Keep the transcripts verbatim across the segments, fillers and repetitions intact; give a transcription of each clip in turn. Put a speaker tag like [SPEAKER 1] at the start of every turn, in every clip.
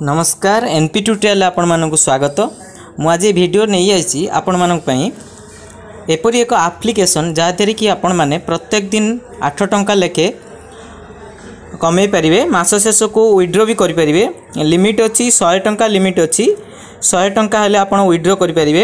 [SPEAKER 1] नमस्कार NP tutorial आपण मानक स्वागत। मु आज वीडियो नहीं आई आपण मानक पई एपरी एक एप्लिकेशन जहाँधर कि आपण माने प्रत्येक दिन आठ टंका लेखे कमे पारे मास शेष को विड्रो भी करि परिबे। लिमिट अच्छी सौ टंका लिमिट अच्छी सौ टंका हेले आपण विड्रो करि परिबे।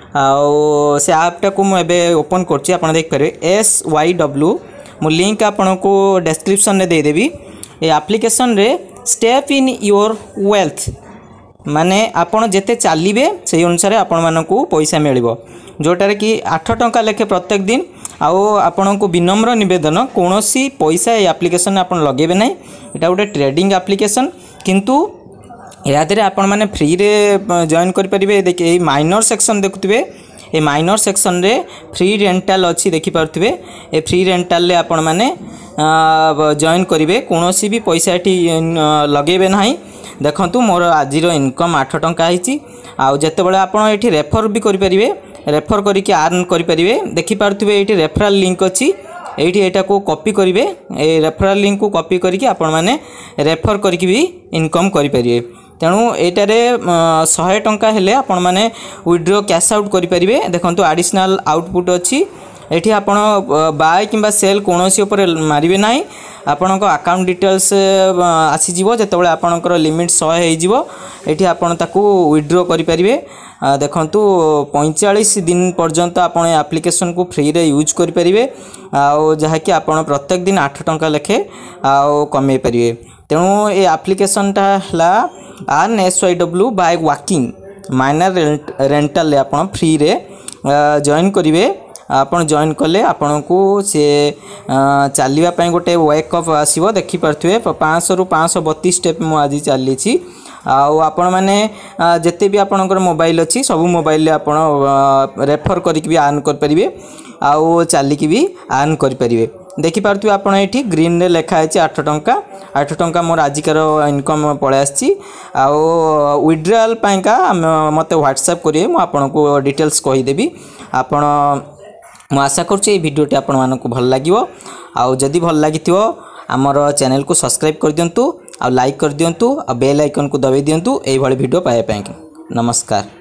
[SPEAKER 1] आउ से ऐपटा को मु एबे ओपन करछि आपण देख परिबे एस वाई डब्ल्यू मु लिंक आपण को डिस्क्रिप्शन में दे देबी। ए एप्लिकेशन रे स्टेप इन योर वेल्थ माने आपण जेते चलिबे से अनुसार आपण मानकू पैसा मिलिबो जोटार कि आठ टंका लेखे प्रत्येक दिन। आओ आपण को विनम्र निवेदन कोनोसी पैसा ए एप्लिकेशन आपण लगेबे नै। एटा गोटे ट्रेडिंग एप्लिकेशन किंतु या देरे आपण माने फ्री रे जॉइन करि परिबे। देखि ए माइनर सेक्शन देखुतबे ए माइनर सेक्शन रे फ्री रेंटल अच्छी देखि पारथबे। ए फ्री रेंटल ले आपण माने जॉइन करेंगे कौनसी भी पैसा ये लगेबे ना। देखंतु मोर आजिर इनकम आठ टंका होती। आउ जिते बड़े आपड़ ये रेफर भी करेंगे रेफर करके आर्न करेंगे। देखिपे ये रेफराल लिंक अच्छी ये यहाँ को कॉपी करेंगे। ए रेफराल लिंक को कॉपी करके आपण मैंने रेफर करके भी इनकम करेंगे। तेणु यहाँ सौ टंका हेले आपण मैंने विड्रो कैश आउट करेंगे। देखो एडिशनल आउटपुट अच्छी एठी आपण बाय किंबा सेल कोनोसी ऊपर मारिबे नाही। आपणक अकाउंट डिटेल्स आसी जीवो जेतेबेले आपणकर लिमिट सौ हे जीवो एठी आपण ताकू विड्रो करि परिबे। देखंतु पैंतालीस दिन पर्यंत आपण एप्लिकेशन को फ्री रे यूज करि परिबे। आ जहा कि आपण प्रत्येक दिन आठ टंका लेखे आ कमे परिबे। तेणु ए एप्लिकेशन ता हला earn S Y W by walking miner rental ले आपण फ्री रे जॉइन करिवे। आपन जॉइन कले आपन को से चलवा पाई गोटे वेकअप आसो देखिपे पाँच सौ रु पाँच सौ बत्तीस स्टेप मु आज चली। आपण मैंने जिते भी आपणकर मोबाइल अच्छी सब मोबाइल आपड़ रेफर करके भी आर्न करेंगे आउ चलिकी भी आर्न करेंगे। देखिपे आप ये ग्रीन रे लिखा है आठ टंका आठ टंका मोर आजिकार इनकम पलि आसी। विड्रॉल पाइका मत व्हाट्सएप करेंगे मुझे डिटेल्स कहीदेवी। आपण मु आशा करुँचे भिडियोटी आपण मानक भल लागिवो। आउ जदि भल लागिथिवो आमर चैनल को सब्सक्राइब कर दियंतु आ लाइक कर दियंतु आ बेल आइकन को दबाई दियंतु एही भली भिडियो पाए पाए। नमस्कार।